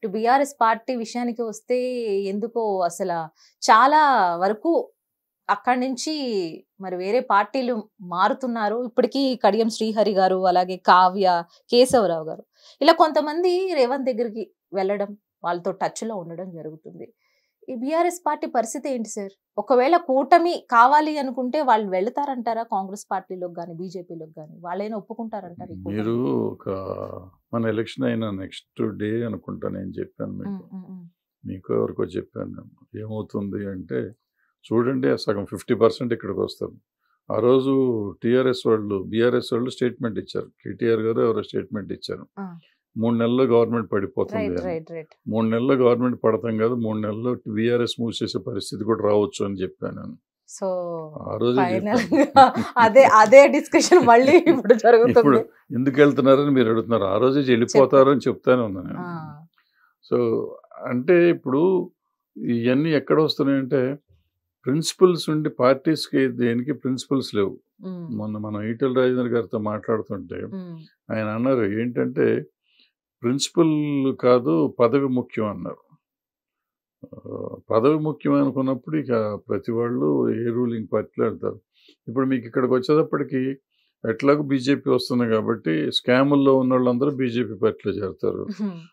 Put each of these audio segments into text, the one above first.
BRS party విషయానికి వస్తే ఎందుకో అసలు చాలా వరకు అక్కడి నుంచి మరి వేరే పార్టీలు మారుతున్నారు. ఇప్పటికీ కడియం శ్రీహరి గారు, అలాగే కావ్య, కేశవరావు గారు, ఇలా కొంతమంది రేవంత్ దగ్గరికి వెళ్ళడం, వాళ్ళతో టచ్ లో ఉండడం జరుగుతుంది. ఈ బీఆర్ఎస్ పార్టీ పరిస్థితి ఏంటి సార్? ఒకవేళ కూటమి కావాలి అనుకుంటే వాళ్ళు వెళ్తారంటారా కాంగ్రెస్ పార్టీలోకి కానీ బీజేపీలోకి కానీ? వాళ్ళైనా ఒప్పుకుంటారంటారు? మీరు ఒక మన ఎలక్షన్ అయిన నెక్స్ట్ డే అనుకుంటా నేను చెప్పాను మీకు ఎవరికో చెప్పాను. ఏమవుతుంది అంటే చూడండి, సగం 50% ఇక్కడికి వస్తారు. ఆ రోజు టీఆర్ఎస్ వాళ్ళు బీఆర్ఎస్ వాళ్ళు స్టేట్మెంట్ ఇచ్చారు. కేటీఆర్ గారు ఎవరో స్టేట్మెంట్ ఇచ్చారు, 3 నెలల్లో గవర్నమెంట్ పడిపోతుంది. 3 నెలల్లో గవర్నమెంట్ పడతాం కాదు, 3 నెలల్లో బీఆర్ఎస్ మూసేసే పరిస్థితి కూడా రావచ్చు అని చెప్పాను నేను. సో ఆ రోజు అదే డిస్కషన్ మళ్ళీ ఇప్పుడు జరుగుతుంది. ఇప్పుడు ఎందుకు వెళ్తున్నారని మీరు అడుగుతున్నారు. ఆ రోజే వెళ్ళిపోతారు అని చెప్తానే ఉన్నాను నేను. సో అంటే ఇప్పుడు ఇవన్నీ ఎక్కడ వస్తున్నాయంటే ప్రిన్సిపల్స్ ఉండి పార్టీస్కి దేనికి ప్రిన్సిపల్స్ లేవు. మొన్న మనం ఈటెల రాజేందర్ గారితో మాట్లాడుతుంటే ఆయన అన్నారు ఏంటంటే ప్రిన్సిపల్ కాదు పదవి ముఖ్యం అన్నారు. పదవి ముఖ్యం అనుకున్నప్పుడు ఇక ప్రతి వాళ్ళు ఏ రూలింగ్ పార్టీలో వెళ్తారు. ఇప్పుడు మీకు ఇక్కడికి వచ్చేటప్పటికి ఎట్లాగో బీజేపీ వస్తుంది కాబట్టి స్కాముల్లో ఉన్న వాళ్ళందరూ బీజేపీ పార్టీలో చేరుతారు.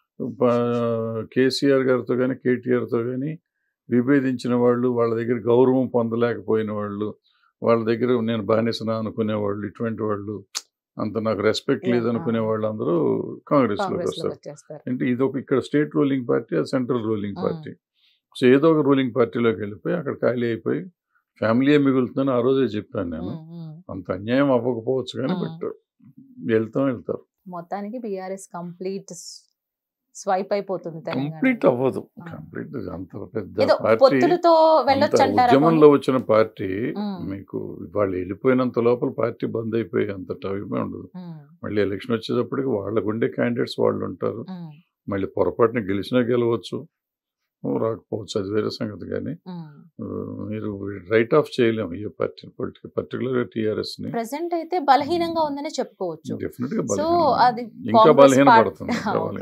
కేసీఆర్ గారితో కానీ కేటీఆర్తో కానీ విభేదించిన వాళ్ళు, వాళ్ళ దగ్గర గౌరవం పొందలేకపోయిన వాళ్ళు, వాళ్ళ దగ్గర నేను బానిసనా అనుకునేవాళ్ళు, ఇటువంటి వాళ్ళు, అంత నాకు రెస్పెక్ట్ లేదనుకునే వాళ్ళందరూ కాంగ్రెస్లోకి వస్తారు. అంటే ఇదొక ఇక్కడ స్టేట్ రూలింగ్ పార్టీ, అది సెంట్రల్ రూలింగ్ పార్టీ. సో ఏదో ఒక రూలింగ్ పార్టీలోకి వెళ్ళిపోయి అక్కడ ఖాళీ అయిపోయి ఫ్యామిలీయే మిగులుతుందని ఆ రోజే చెప్పాను నేను. అంత అన్యాయం అవ్వకపోవచ్చు కానీ బట్ వెళ్తారు. మొత్తానికి బీఆర్ఎస్ కంప్లీట్ స్వైప్ అయిపోతుంది. కంప్లీట్ అవ్వదు. కంప్లీట్ అంత పెద్ద పార్టీ, ఉద్యమంలో వచ్చిన పార్టీ మీకు వాళ్ళు వెళ్ళిపోయినంత లోపల పార్టీ బంద్ అయిపోయి అంత టైమే ఉండదు. మళ్ళీ ఎలక్షన్ వచ్చేటప్పటికి వాళ్ళకు ఉండే క్యాండిడేట్స్ వాళ్ళు ఉంటారు. మళ్ళీ పొరపాటున గెలిచినా గెలవచ్చు, రాకపోవచ్చు, అది వేరే సంగతి. కానీ మీరు రైట్ ఆఫ్ చేయలేము ఈ పార్టీ, పర్టికులర్ టీఆర్ఎస్ ని. ప్రెసెంట్ అయితే బలహీనంగా ఉందని చెప్పుకోవచ్చు. డెఫినెట్ గా ఇంకా బలహీన పడుతుంది.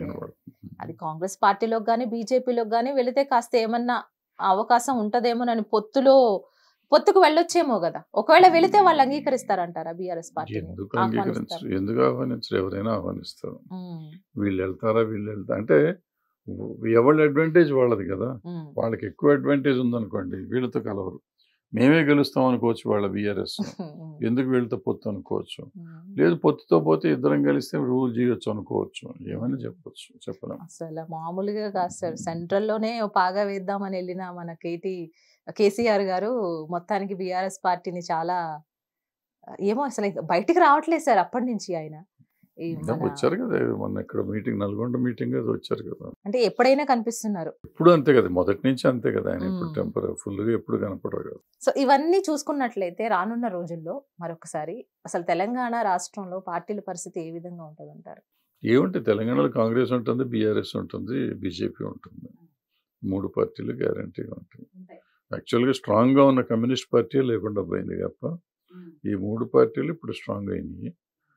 అది కాంగ్రెస్ పార్టీలోకి కానీ బీజేపీలోకి కానీ వెళితే కాస్త ఏమన్నా అవకాశం ఉంటదేమోనని పొత్తుకు వెళ్ళొచ్చేమో కదా. ఒకవేళ వెళితే వాళ్ళు అంగీకరిస్తారంటారా బీఆర్ఎస్ పార్టీ? ఎందుకు ఆహ్వానించరు? ఎవరైనా ఆహ్వానిస్తారు. వీళ్ళు వెళ్తారా, అంటే ఎవరి అడ్వాంటేజ్ వాళ్ళది కదా. వాళ్ళకి ఎక్కువ అడ్వాంటేజ్ ఉందనుకోండి, వీళ్ళతో కలవరు. మేమే గెలుస్తాం అనుకోవచ్చు వాళ్ళ బీఆర్ఎస్, ఎందుకు వీళ్ళతో పొత్తు అనుకోవచ్చు. లేదు పొత్తుతో పోతే ఇద్దరం కలిస్తే రూల్ చేయొచ్చు అనుకోవచ్చు, ఏమైనా చెప్పొచ్చు, చెప్పలేం. అసలు మామూలుగా కాదు సార్. సెంట్రల్లోనే పాగా వేద్దామని వెళ్ళిన మన కేసీఆర్ గారు మొత్తానికి బీఆర్ఎస్ పార్టీని చాలా ఏమో అసలు బయటికి రావట్లేదు సార్ అప్పటి నుంచి. ఆయన వచ్చారు కదా మొన్న ఇక్కడ మీటింగ్, నల్గొండ మీటింగ్ అది వచ్చారు కదా. అంటే ఎప్పుడైనా కనిపిస్తున్నారు. ఇప్పుడు అంతే కదా, మొదటి నుంచి అంతే కదా. ఆయన ఇప్పుడు టెంపరీ ఫుల్గా ఎప్పుడు కనపడరు కదా. సో ఇవన్నీ చూసుకున్నట్లయితే రానున్న రోజుల్లో మరొకసారి అసలు తెలంగాణ రాష్ట్రంలో పార్టీల పరిస్థితి ఏ విధంగా ఉంటుంది అంటారు? ఏముంటే తెలంగాణలో కాంగ్రెస్ ఉంటుంది, బీఆర్ఎస్ ఉంటుంది, బీజేపీ ఉంటుంది. 3 పార్టీలు గ్యారంటీగా ఉంటుంది. యాక్చువల్గా స్ట్రాంగ్గా ఉన్న కమ్యూనిస్ట్ పార్టీ లేకుండా పోయింది తప్ప ఈ 3 పార్టీలు ఇప్పుడు స్ట్రాంగ్ అయినాయి.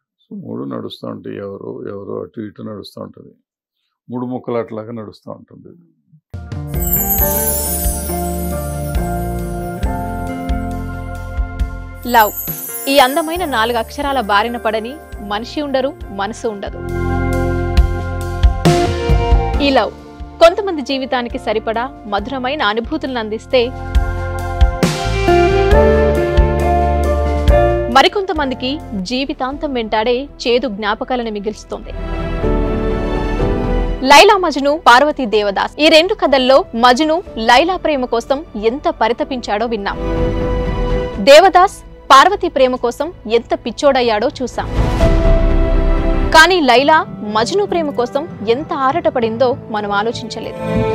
3 నడుస్తూ ఉంటాయి, ఎవరో అటు ఇటు నడుస్తూ ఉంటుంది. 3 ముక్కలాట్లాగా నడుస్తూ ఉంటుంది. లవ్, ఈ అందమైన 4 అక్షరాల బారిన పడని మనిషి ఉండరు, మనసు ఉండదు. ఈ లవ్ కొంతమంది జీవితానికి సరిపడా మధురమైన అనుభూతులను అందిస్తే, మరికొంతమందికి జీవితాంతం వెంటాడే చేదు జ్ఞాపకాలను మిగిల్స్తుంది. లైలా మజ్ను, పార్వతీ దేవదాస్, ఈ 2 కథల్లో మజ్ను లైలా ప్రేమ కోసం ఎంత పరితపించాడో విన్నాం. దేవదాస్ పార్వతీ ప్రేమ కోసం ఎంత పిచ్చోడయ్యాడో చూసాం. కానీ లైలా మజ్ను ప్రేమ కోసం ఎంత ఆరాటపడిందో మనం ఆలోచించలేదు.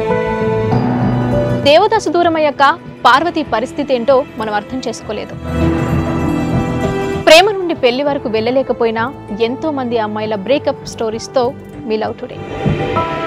దేవదాసు దూరమయ్యాక పార్వతీ పరిస్థితి ఏంటో మనం అర్థం చేసుకోలేదు. ప్రేమ నుండి పెళ్లి వరకు వెళ్ళలేకపోయినా ఎంతో మంది అమ్మాయిల బ్రేకప్ స్టోరీస్తో మీ లవ్ టుడే.